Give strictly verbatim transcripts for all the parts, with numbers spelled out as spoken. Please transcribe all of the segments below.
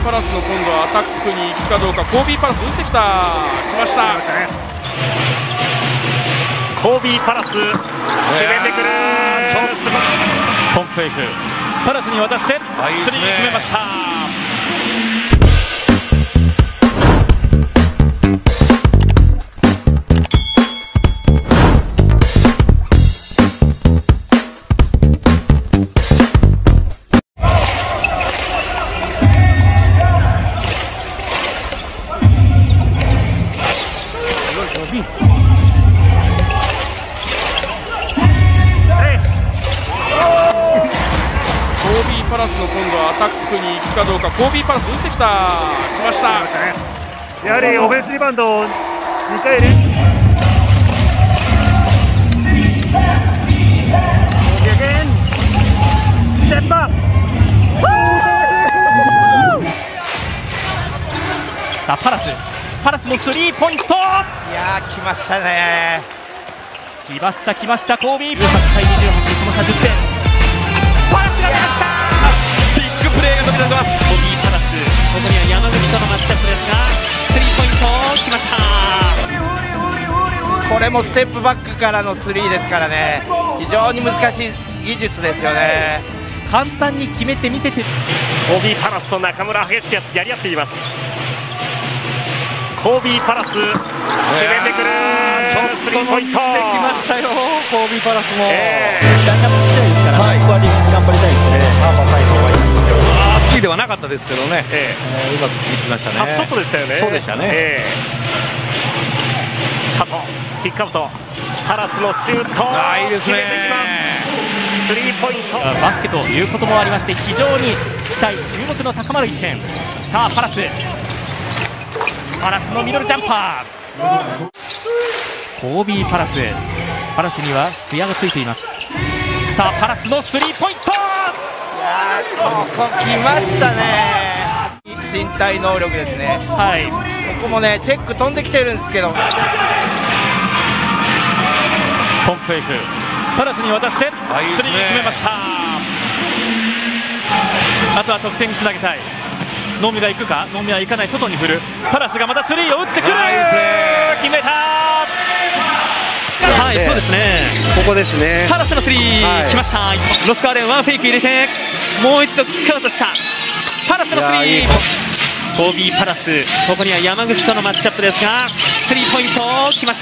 パラスの今度はアタックに行くかどうか。コービーパラス打ってきた。来ました。 コービーパラス決めてくる。 ポンプフェイクパラスに渡してスリー決めました。 パラスの今度はアタックに行くかどうか。コービーパラス打ってきた。来ました。 やはりオフェンスリバウンドをにかい連ステップアップ。 さあパラスパラスのスリーポイント。いやー来ましたね。 来ました来ましたコービー。じゅうはちたいにじゅうはち、その差じゅってん。パラスが狙った。ビッグプレーが飛び出します。コービーパラス、ここには山口とのマッチアップですがスリーポイントきました。 これもステップバックからのスリーですからね、非常に難しい技術ですよね。 簡単に決めてみせて。 コービーパラスと中村激しくやり合っています。コービーパラス決めてくる。スリーポイントできましたよ。コービーパラスも、 えー、弾丸ちっちゃいですから、はい、ここはディフェンス頑張りたいですね。ハーバーサイドがいいんですよ。あー、キーではなかったですけどね、えーえー、うまくいきましたね。 タップショットでしたよね。 そうでしたね、えー、佐藤キックアウト、パラスのシュート、 あーいいですね。 スリーポイント。 バスケということもありまして非常に期待注目の高まる一戦。さあパラスパラスのミドルジャンパー。コービーパラスパラスには艶がついています。さあパラスのスリーポイント。いやーここ来ましたね。身体能力ですね。 はい、 ここもねチェック飛んできてるんですけど、 ポンプフェイクパラスに渡してスリー決めました。あとは得点につなげたい。ノミが行くか。ノミは行かない。外に振る。パラスがまたスリーを打ってくる。決めた。はい、そうですね。 ここですね。 パラスのスリー、はい、来ました。ロスカーレンワンフェイク入れてもう一度キックアウトした。パラスのスリー。コービーパラス、ここには山口とのマッチアップですがスリーポイント来ました。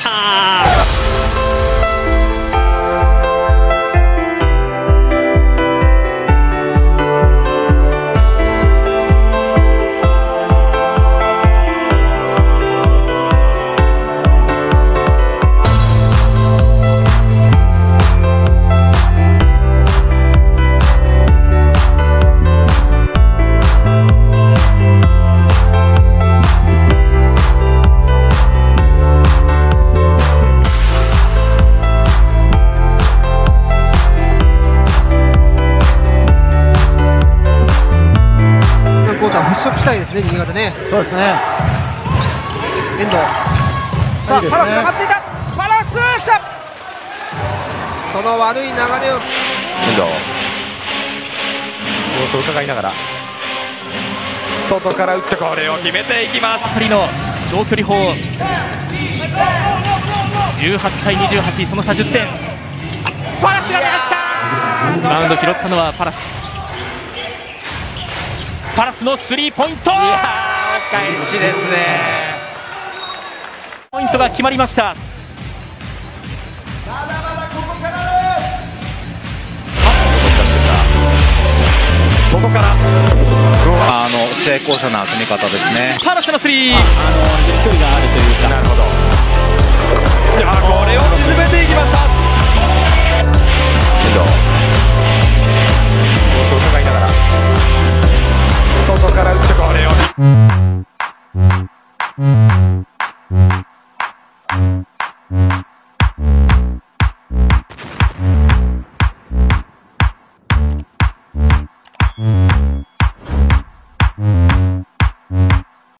払拭したいですね、新潟ね。 そうですね。 遠藤。さあ、ね、パラスが待っていた。パラス来た。その悪い流れを。遠藤。 様子を伺いながら。外から打ってこれを決めていきます。 パリの長距離砲。じゅうはちたいにじゅうはち、その差じゅってん。パラスが狙った。マウンド拾ったのはパラス。パラスのスリーポイント。いやー、お返しですね。 ポイントが決まりました。 外からあの成功者な攻め方ですね。 パラスのスリー。 あの距離があるというか。なるほど。いやこれを沈めていき